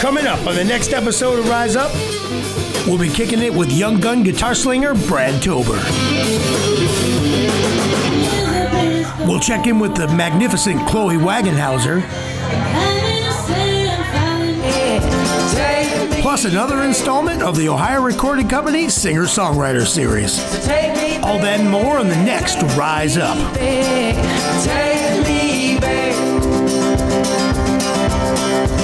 Coming up on the next episode of Rise Up, we'll be kicking it with young gun guitar slinger Brad Tober. We'll check in with the magnificent Chloe Wagenhauser. Plus another installment of the Ohio Recording Company Singer-Songwriter Series. All that and more on the next Rise Up. Take me back.